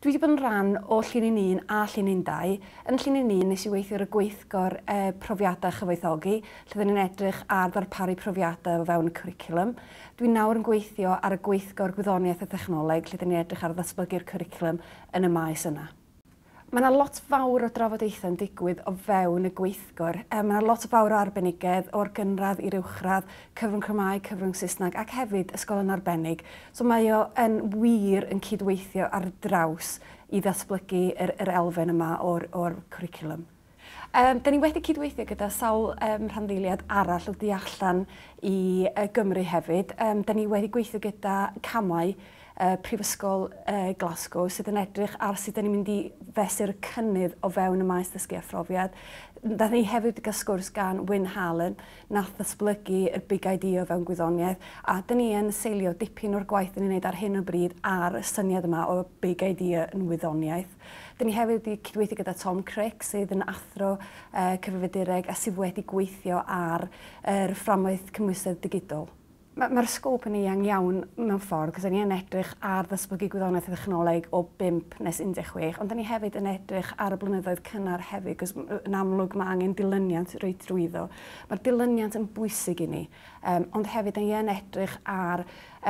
Dwi wedi bod yn rhan o Llinyn 1 a Llinyn 2. Yn Llinyn 1 nes i weithio ar y gweithgor profiadau chyfoethogi, lle dyn ni'n edrych ar ddarparu profiadau o fewn y cwricwlwm. Dwi'n nawr yn gweithio ar y gweithgor gwyddoniaeth a thechnoleg, lle dyn ni'n edrych ar ddatblygu'r cwricwlwm yn y maes yna. Mae yna lot fawr o drafodaethau yn digwydd o fewn y gweithgor. Mae yna lot fawr o arbenigedd o'r gynradd i'r uwchradd, cyfrwng Cymraeg, cyfrwng Saesneg ac hefyd ysgolion arbennig. So mae o yn wir yn cydweithio ar draws i ddatblygu yr elfen yma o'r cwricwlwm. Da ni wedi cydweithio gyda sawl rhanddeiliad arall o tu allan i Gymru hefyd. Da ni wedi gweithio gyda camau Prifysgol Glasgow sydd yn edrych ar sut da ni'n mynd i fesur cynnydd o fewn y maes ddysgu a phrofiad. Da ni hefyd wedi cael sgwrs gan Wyn Hallen nath ddatblygu y Big Idea o fewn gwyddoniaeth, a da ni yn seilio dipyn o'r gwaith da ni'n gwneud ar hyn o bryd ar y syniad yma o Big Idea yn wyddoniaeth. Da ni hefyd wedi cydweithio gyda Tom Crick sydd yn athro cyfrifiadureg a sydd wedi gweithio ar fframwaith cymwysedd digidol. Mae'r sgôp yn eang iawn mewn ffordd, cos da ni yn edrych ar ddatblygu gwyddoniaeth a thechnoleg o 5 nes 16, ond da ni hefyd yn edrych ar y blynyddoedd cynnar hefyd, cos yn amlwg mae angen dilyniant reit drwyddo. Mae'r dilyniant yn bwysig i ni, ond hefyd da ni yn edrych ar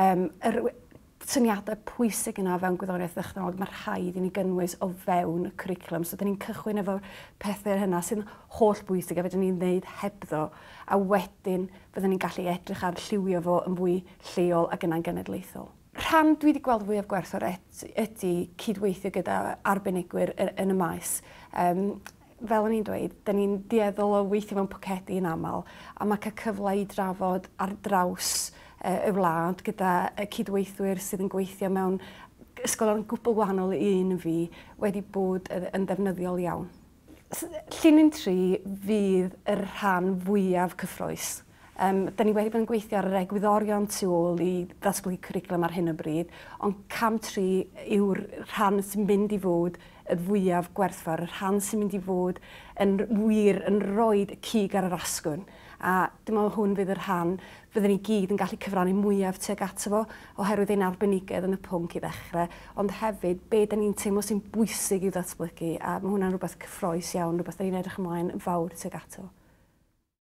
syniadau pwysig yna fewn gwyddoniaeth a thechnoleg. Mae rhaid i ni gynnwys o fewn y cwricwlwm. So, da ni'n cychwyn efo pethau hynna sy'n holl bwysig a fydden ni'n gwneud hebddo. A wedyn fydden ni'n gallu edrych ar lliwio fo yn fwy lleol ac yna'n genedlaethol. Rhan dwi wedi gweld fwyaf gwerthfawr ydy cydweithio gyda arbenigwyr yn y maes. Fel o'n i'n dweud, da ni'n dueddol o weithio mewn pocedi yn aml, a mae cael cyfle i drafod ar draws y wlad gyda cydweithwyr sydd yn gweithio mewn ysgolion gwbl wahanol i un fi wedi bod yn ddefnyddiol iawn. Llinyn 3 fydd yr rhan fwyaf cyffrous. Da ni wedi bod yn gweithio ar yr egwyddorion tu ôl i ddatblygu cwricwlwm ar hyn o bryd, ond cam 3 yw'r rhan sy'n mynd i fod y fwyaf gwerthfawr, y rhan sy'n mynd i fod yn wir yn rhoi cig ar yr asgwrn. A dim ond hwn fydd yr rhan fyddwn ni gyd yn gallu cyfrannu mwyaf tuag ato fo, oherwydd ein arbenigedd yn y pwnc i ddechrau, ond hefyd be da ni'n teimlo sy'n bwysig i'w ddatblygu, a mae hwnna'n rhywbeth cyffroes iawn, rhywbeth da ni'n edrych ymlaen yn fawr tuag ato.